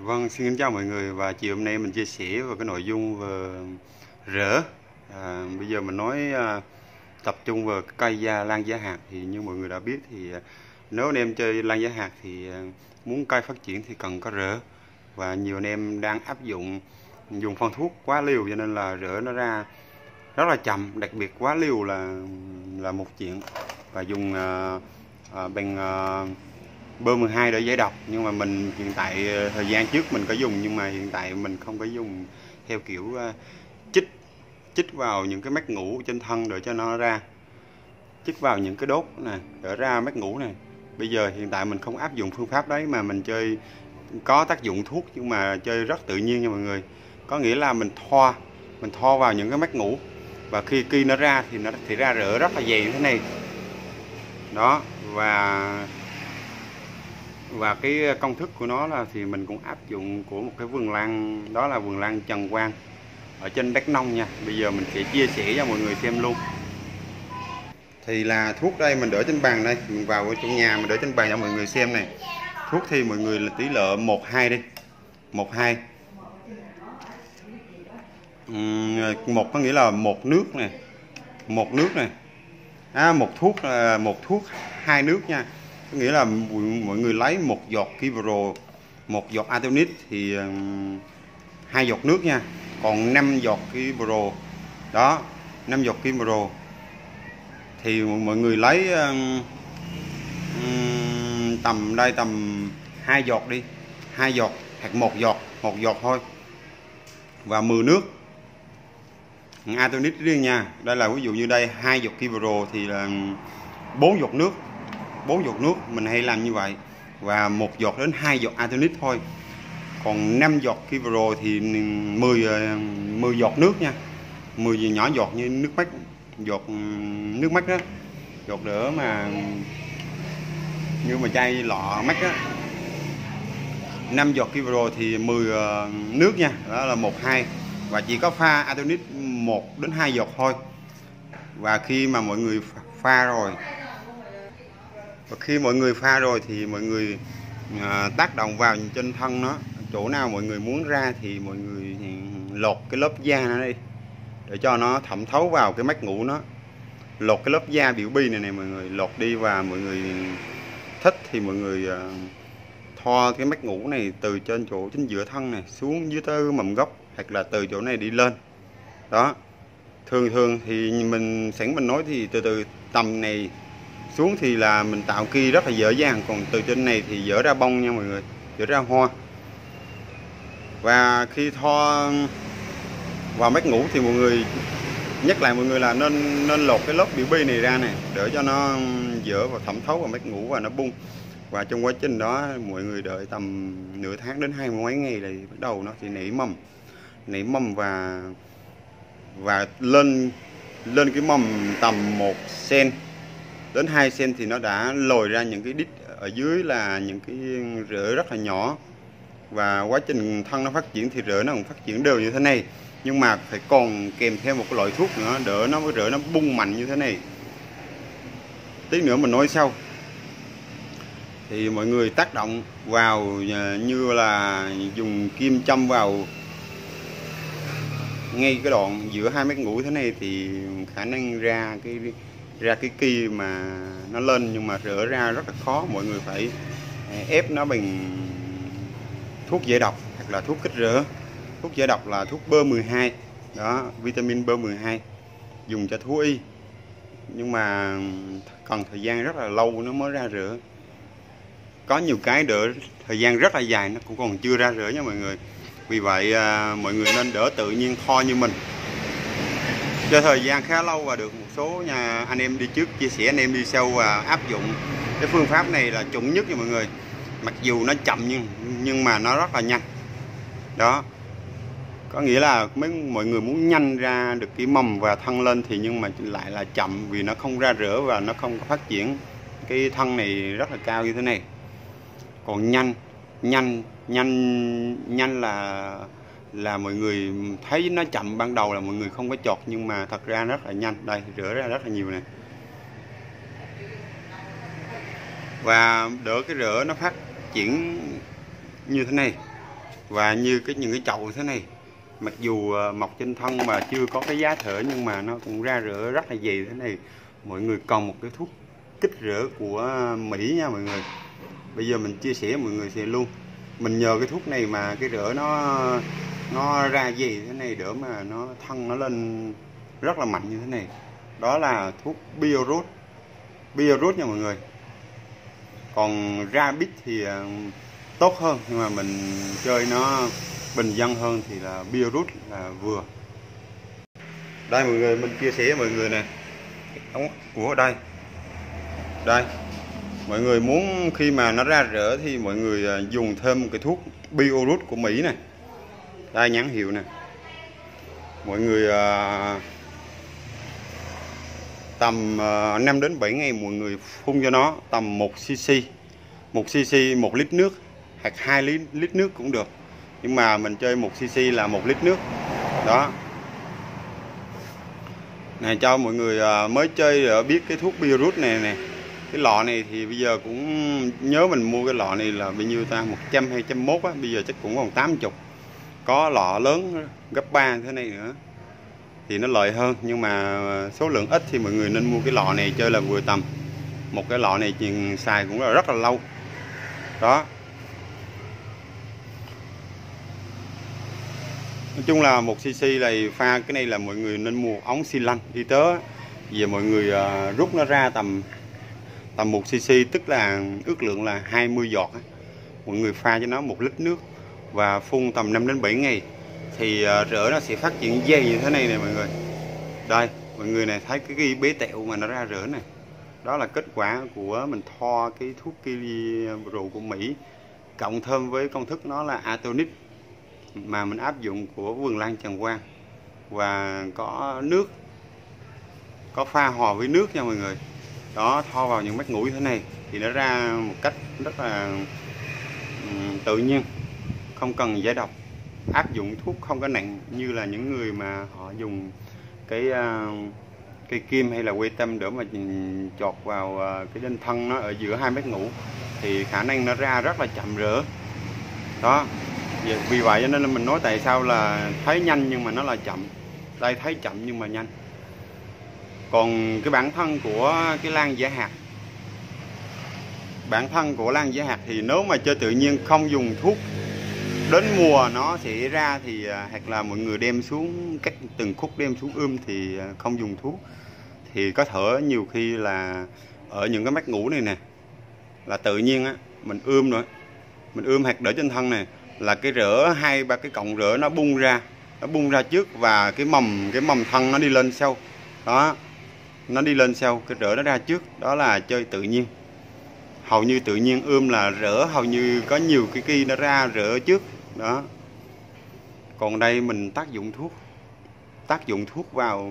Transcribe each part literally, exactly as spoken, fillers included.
Vâng, xin kính chào mọi người và chiều hôm nay mình chia sẻ về cái nội dung về rễ. À, bây giờ mình nói à, tập trung vào cây da lan giá hạt thì như mọi người đã biết thì à, nếu anh em chơi lan giá hạt thì à, muốn cây phát triển thì cần có rễ, và nhiều anh em đang áp dụng dùng phân thuốc quá liều cho nên là rễ nó ra rất là chậm, đặc biệt quá liều là là một chuyện, và dùng à, à, bằng à, bơ mười hai để giải độc. Nhưng mà mình hiện tại thời gian trước mình có dùng, nhưng mà hiện tại mình không có dùng theo kiểu uh, chích chích vào những cái mách ngủ trên thân để cho nó ra, chích vào những cái đốt này để ra mách ngủ này. Bây giờ hiện tại mình không áp dụng phương pháp đấy, mà mình chơi có tác dụng thuốc nhưng mà chơi rất tự nhiên nha mọi người. Có nghĩa là mình thoa mình thoa vào những cái mách ngủ, và khi khi nó ra thì nó thì ra rễ rất là dày như thế này đó. và Và cái công thức của nó là thì mình cũng áp dụng của một cái vườn lan, đó là vườn lan Trần Quang ở trên Đắk Nông nha. Bây giờ mình sẽ chia sẻ cho mọi người xem luôn. Thì là thuốc đây mình để trên bàn đây, mình vào trong nhà mình để trên bàn cho mọi người xem này. Thuốc thì mọi người là tỷ lệ một hai đi, một hai. Một có nghĩa là một nước này, một nước này. À, một thuốc là một thuốc hai nước nha. Có nghĩa là mọi người lấy một giọt Kivro, một giọt Atonit thì um, hai giọt nước nha. Còn năm giọt Kivro đó, năm giọt Kivro thì mọi người lấy um, um, tầm đây tầm hai giọt đi, hai giọt hoặc một giọt, một giọt thôi, và mười nước Atonit riêng nha. Đây là ví dụ như đây hai giọt Kivro thì là bốn giọt nước, bốn giọt nước mình hay làm như vậy, và một giọt đến hai giọt Atonit thôi. Còn năm giọt Kivro thì mười mười giọt nước nha, mười nhỏ giọt như nước mắt, giọt nước mắt đó, giọt đỡ mà như mà chai lọ mắt á. Năm giọt Kivro thì mười nước nha, đó là một hai, và chỉ có pha Atonit một đến hai giọt thôi. Và khi mà mọi người pha rồi Và khi mọi người pha rồi thì mọi người à, tác động vào trên thân nó, chỗ nào mọi người muốn ra thì mọi người lột cái lớp da nó đi để cho nó thẩm thấu vào cái mách ngủ nó. Lột cái lớp da biểu bi này này mọi người lột đi, và mọi người thích thì mọi người à, thoa cái mách ngủ này từ trên chỗ chính giữa thân này xuống dưới tới mầm gốc, hoặc là từ chỗ này đi lên đó. Thường thường thì mình sẵn mình nói thì từ từ tầm này xuống thì là mình tạo kia rất là dễ dàng, còn từ trên này thì dỡ ra bông nha mọi người, dỡ ra hoa. Và khi thoa vào mách ngủ thì mọi người nhắc lại mọi người là nên nên lột cái lớp biểu bi này ra này để cho nó dỡ và thẩm thấu vào mách ngủ và nó bung. Và trong quá trình đó mọi người đợi tầm nửa tháng đến hai mươi mấy ngày thì bắt đầu nó thì nảy mầm, nảy mầm và và lên lên cái mầm tầm một xen đến hai xen thì nó đã lồi ra những cái đít ở dưới là những cái rễ rất là nhỏ. Và quá trình thân nó phát triển thì rễ nó cũng phát triển đều như thế này, nhưng mà phải còn kèm theo một cái loại thuốc nữa đỡ nó, cái rễ nó bung mạnh như thế này. Tí nữa mình nói sau. Thì mọi người tác động vào như là dùng kim châm vào ngay cái đoạn giữa hai mét ngủ thế này thì khả năng ra cái ra cái kia mà nó lên, nhưng mà rỡ ra rất là khó. Mọi người phải ép nó bằng thuốc giải độc hoặc là thuốc kích rỡ. Thuốc giải độc là thuốc bơ mười hai đó, vitamin bơ mười hai dùng cho thú y, nhưng mà cần thời gian rất là lâu nó mới ra rỡ. Có nhiều cái đỡ thời gian rất là dài nó cũng còn chưa ra rỡ nha mọi người. Vì vậy à, mọi người nên đỡ tự nhiên thoa như mình cho thời gian khá lâu, và được một số nhà anh em đi trước chia sẻ, anh em đi sau và áp dụng cái phương pháp này là chuẩn nhất nha mọi người. Mặc dù nó chậm nhưng nhưng mà nó rất là nhanh đó. Có nghĩa là mấy mọi người muốn nhanh ra được cái mầm và thân lên thì nhưng mà lại là chậm, vì nó không ra rễ và nó không có phát triển cái thân này rất là cao như thế này. Còn nhanh nhanh nhanh nhanh là là mọi người thấy nó chậm ban đầu là mọi người không có chọt, nhưng mà thật ra rất là nhanh. Đây rửa ra rất là nhiều nè, và đỡ cái rễ nó phát triển như thế này Và như cái những cái chậu thế này, mặc dù mọc trên thân mà chưa có cái giá thể nhưng mà nó cũng ra rễ rất là dày thế này. Mọi người cần một cái thuốc kích rễ của Mỹ nha mọi người. Bây giờ mình chia sẻ mọi người sẽ luôn. Mình nhờ cái thuốc này mà cái rễ nó nó ra dày thế này, đỡ mà nó thân nó lên rất là mạnh như thế này. Đó là thuốc Bioroot. Bioroot nha mọi người. Còn Rabid thì tốt hơn, nhưng mà mình chơi nó bình dân hơn thì là Bioroot là vừa. Đây mọi người, mình chia sẻ mọi người nè, ống của đây đây mọi người muốn khi mà nó ra rễ thì mọi người dùng thêm cái thuốc Bioroot của Mỹ này. Đây nhãn hiệu nè. Mọi người uh, tầm uh, năm đến bảy ngày mọi người phun cho nó tầm một xê-xê, một xê-xê một lít nước hoặc hai lít lít nước cũng được, nhưng mà mình chơi một xê-xê là một lít nước đó. Này cho mọi người uh, mới chơi để biết cái thuốc Bioroot này nè. Cái lọ này thì bây giờ cũng nhớ mình mua cái lọ này là bao nhiêu ta, một trăm hay trăm mốt á, bây giờ chắc cũng còn tám mươi. Có lọ lớn gấp ba thế này nữa thì nó lợi hơn, nhưng mà số lượng ít thì mọi người nên mua cái lọ này chơi là vừa tầm. Một cái lọ này chuyện xài cũng là rất là lâu đó. Nói chung là một xê-xê này pha cái này là mọi người nên mua ống xi lanh y tế. Giờ mọi người uh, rút nó ra tầm tầm một xê-xê, tức là ước lượng là hai mươi giọt. Mọi người pha cho nó một lít nước và phun tầm năm đến bảy ngày thì uh, rễ nó sẽ phát triển dày như thế này nè mọi người. Đây mọi người này thấy cái, cái bé tẹo mà nó ra rễ này, đó là kết quả của mình thoa cái thuốc Bioroot của Mỹ cộng thêm với công thức nó là Atonic mà mình áp dụng của vườn lan Tràng Quang, và có nước, có pha hòa với nước nha mọi người. Đó, thoa vào những mét ngũi thế này thì nó ra một cách rất là um, tự nhiên, không cần giải độc. Áp dụng thuốc không có nặng như là những người mà họ dùng cái uh, cây kim hay là que tâm để mà chọt vào uh, cái trên thân nó ở giữa hai mét ngũ thì khả năng nó ra rất là chậm rễ đó. Vì vậy cho nên là mình nói tại sao là thấy nhanh nhưng mà nó là chậm. Đây thấy chậm nhưng mà nhanh. Còn cái bản thân của cái lan giả hạt, bản thân của lan giả hạt thì nếu mà chơi tự nhiên không dùng thuốc, đến mùa nó sẽ ra thì hoặc là mọi người đem xuống cách từng khúc đem xuống ươm thì không dùng thuốc, thì có thể nhiều khi là ở những cái mét ngũ này nè là tự nhiên á, mình ươm rồi, mình ươm hạt để trên thân này là cái rễ hai ba cái cọng rễ nó bung ra, nó bung ra trước và cái mầm cái mầm thân nó đi lên sau đó, nó đi lên sau, cái rễ nó ra trước. Đó là chơi tự nhiên, hầu như tự nhiên ươm là rễ hầu như có nhiều cái kia nó ra rễ trước đó. Còn đây mình tác dụng thuốc, tác dụng thuốc vào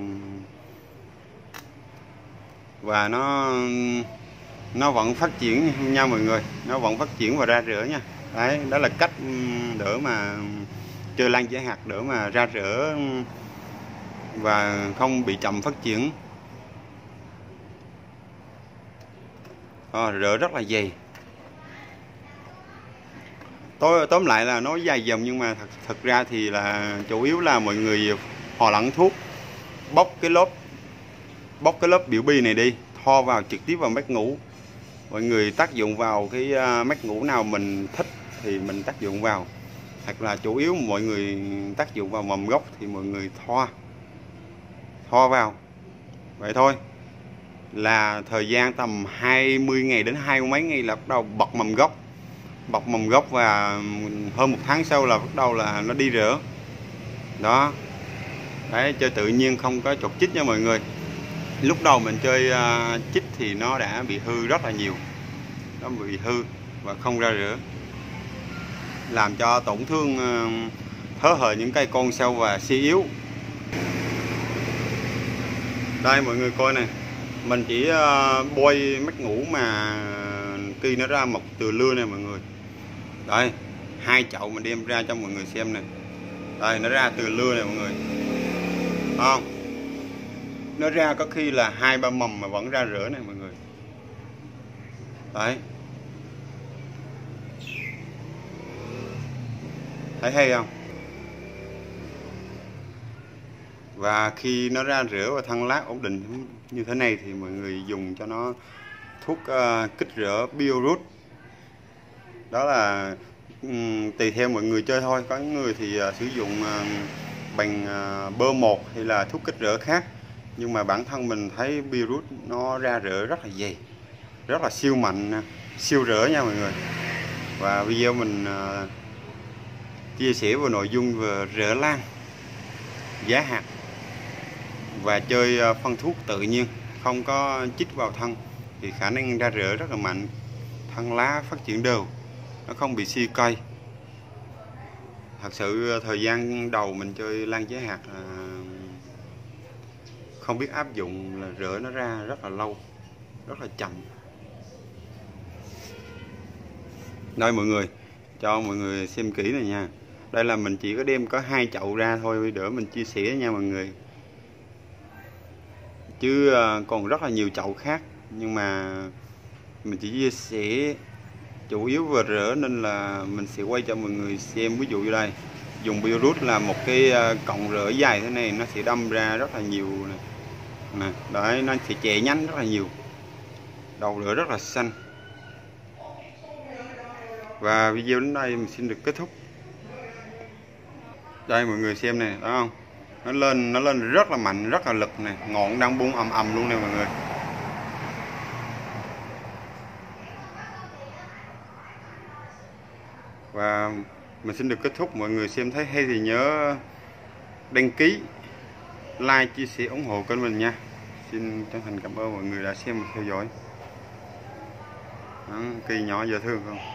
và nó nó vẫn phát triển nha mọi người, nó vẫn phát triển và ra rễ nha. Đấy, đó là cách để mà chơi lan giả hạt, để mà ra rễ và không bị chậm phát triển. À, rễ rất là dày. Tôi tóm lại là nó dài dòng, nhưng mà thật, thật ra thì là chủ yếu là mọi người hòa lẫn thuốc, bóc cái lớp bóc cái lớp biểu bì này đi, thoa vào trực tiếp vào mét ngũ. Mọi người tác dụng vào cái mét ngũ nào mình thích thì mình tác dụng vào, hoặc là chủ yếu mọi người tác dụng vào mầm gốc thì mọi người thoa thoa vào vậy thôi. Là thời gian tầm hai mươi ngày đến hai mươi mấy ngày là bắt đầu bật mầm gốc, bật mầm gốc và hơn một tháng sau là bắt đầu là nó đi rễ đó. Đấy, chơi tự nhiên không có chột chích nha mọi người. Lúc đầu mình chơi uh, chích thì nó đã bị hư rất là nhiều, nó bị hư và không ra rễ, làm cho tổn thương uh, thớ hời những cây con sâu và suy yếu. Đây mọi người coi này, mình chỉ uh, bôi mét ngũ mà khi nó ra mọc từ lưa này mọi người. Đây, hai chậu mình đem ra cho mọi người xem này. Đây, nó ra từ lưa này mọi người. Không, nó ra có khi là hai ba mầm mà vẫn ra rễ này mọi người. Đấy, Thấy hay không? Và khi nó ra rửa và thân lát ổn định như thế này thì mọi người dùng cho nó thuốc uh, kích rửa Biorude. Đó là um, tùy theo mọi người chơi thôi. Có người thì uh, sử dụng uh, bằng uh, bơ một hay là thuốc kích rửa khác. Nhưng mà bản thân mình thấy Biorude nó ra rửa rất là dày, rất là siêu mạnh, siêu rửa nha mọi người. Và video mình uh, chia sẻ về nội dung về rửa lan, giá hạt và chơi phân thuốc tự nhiên, không có chích vào thân thì khả năng ra rửa rất là mạnh, thân lá phát triển đều, nó không bị suy cây. Thật sự thời gian đầu mình chơi lan giá hạt là không biết áp dụng là rửa nó ra rất là lâu, rất là chậm. Đây mọi người, cho mọi người xem kỹ này nha. Đây là mình chỉ có đem có hai chậu ra thôi để mình chia sẻ nha mọi người. Chứ còn rất là nhiều chậu khác, nhưng mà mình chỉ chia sẻ chủ yếu về rửa nên là mình sẽ quay cho mọi người xem. Ví dụ như đây, dùng Biorude là một cái cọng rửa dài thế này, nó sẽ đâm ra rất là nhiều này. Nè, đấy, nó sẽ chẻ nhánh rất là nhiều, đầu rửa rất là xanh. Và video đến đây mình xin được kết thúc. Đây mọi người xem này, đó không? Nó lên nó lên rất là mạnh, rất là lực này, ngọn đang bung ầm ầm luôn nè mọi người. Và mình xin được kết thúc. Mọi người xem thấy hay thì nhớ đăng ký, like, chia sẻ, ủng hộ kênh mình nha. Xin chân thành cảm ơn mọi người đã xem và theo dõi. Đó, cây nhỏ dễ thương không?